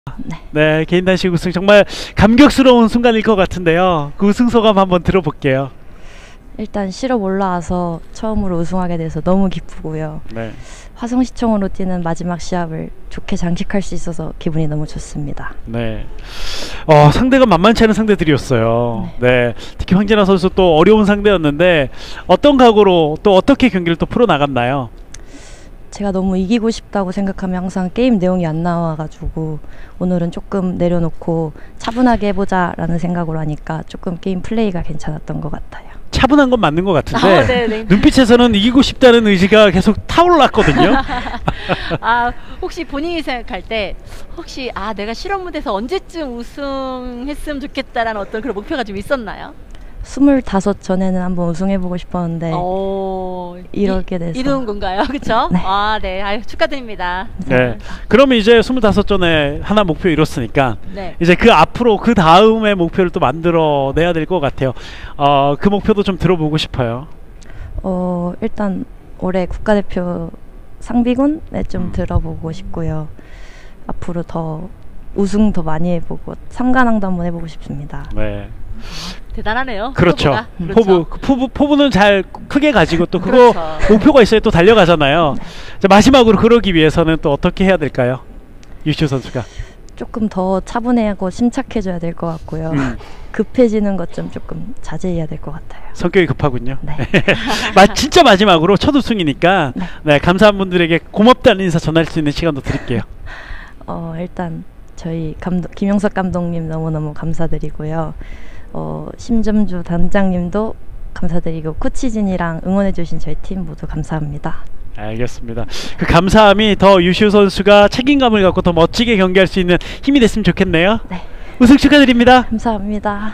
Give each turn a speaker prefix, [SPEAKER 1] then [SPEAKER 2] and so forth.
[SPEAKER 1] 네, 개인 단식 우승 정말 감격스러운 순간일 것 같은데요. 그 우승 소감 한번 들어볼게요.
[SPEAKER 2] 일단 실업 올라와서 처음으로 우승하게 돼서 너무 기쁘고요.
[SPEAKER 1] 네.
[SPEAKER 2] 화성시청으로 뛰는 마지막 시합을 좋게 장식할 수 있어서 기분이 너무 좋습니다.
[SPEAKER 1] 네. 상대가 만만치 않은 상대들이었어요. 네. 특히 황진아 선수 또 어려운 상대였는데 어떤 각오로 또 어떻게 경기를 또 풀어 나갔나요?
[SPEAKER 2] 제가 너무 이기고 싶다고 생각하면 항상 게임 내용이 안 나와가지고 오늘은 조금 내려놓고 차분하게 해보자 라는 생각으로 하니까 조금 게임 플레이가 괜찮았던 것 같아요.
[SPEAKER 1] 차분한 건 맞는 것 같은데
[SPEAKER 3] 네네.
[SPEAKER 1] 눈빛에서는 이기고 싶다는 의지가 계속 타올랐거든요.
[SPEAKER 3] 혹시 본인이 생각할 때 혹시 내가 실업 무대에서 언제쯤 우승했으면 좋겠다라는 어떤 그런 목표가 좀 있었나요?
[SPEAKER 2] 25 전에는 한번 우승해보고 싶었는데 이렇게 돼서
[SPEAKER 3] 이룬 건가요? 그렇죠?
[SPEAKER 2] 네.
[SPEAKER 3] 네. 아유, 축하드립니다.
[SPEAKER 1] 네. 그러면 이제 25전에 하나 목표 이뤘으니까
[SPEAKER 3] 네.
[SPEAKER 1] 이제 그 앞으로 그 다음의 목표를 또 만들어 내야 될 것 같아요. 그 목표도 좀 들어보고 싶어요.
[SPEAKER 2] 일단 올해 국가대표 상비군에 좀 들어보고 싶고요. 앞으로 더 우승 더 많이 해보고 3관왕도 한번 해보고 싶습니다.
[SPEAKER 1] 네.
[SPEAKER 3] 대단하네요.
[SPEAKER 1] 그렇죠.
[SPEAKER 3] 그렇죠.
[SPEAKER 1] 포부는 잘 크게 가지고 또
[SPEAKER 3] 그렇죠.
[SPEAKER 1] 그거 목표가 있어야 또 달려가잖아요. 자, 마지막으로 그러기 위해서는 또 어떻게 해야 될까요? 유시우 선수가
[SPEAKER 2] 조금 더 차분해하고 심착해줘야 될 것 같고요. 급해지는 것 좀 조금 자제해야 될 것 같아요.
[SPEAKER 1] 성격이 급하군요.
[SPEAKER 2] 네.
[SPEAKER 1] 진짜 마지막으로 첫 우승이니까 네, 감사한 분들에게 고맙다는 인사 전할 수 있는 시간도 드릴게요.
[SPEAKER 2] 일단 저희 김용석 감독님 너무너무 감사드리고요. 심점주 단장님도 감사드리고 코치진이랑 응원해주신 저희 팀 모두 감사합니다.
[SPEAKER 1] 알겠습니다. 그 감사함이 더 유시우 선수가 책임감을 갖고 더 멋지게 경기할 수 있는 힘이 됐으면 좋겠네요.
[SPEAKER 2] 네.
[SPEAKER 1] 우승 축하드립니다.
[SPEAKER 2] 감사합니다.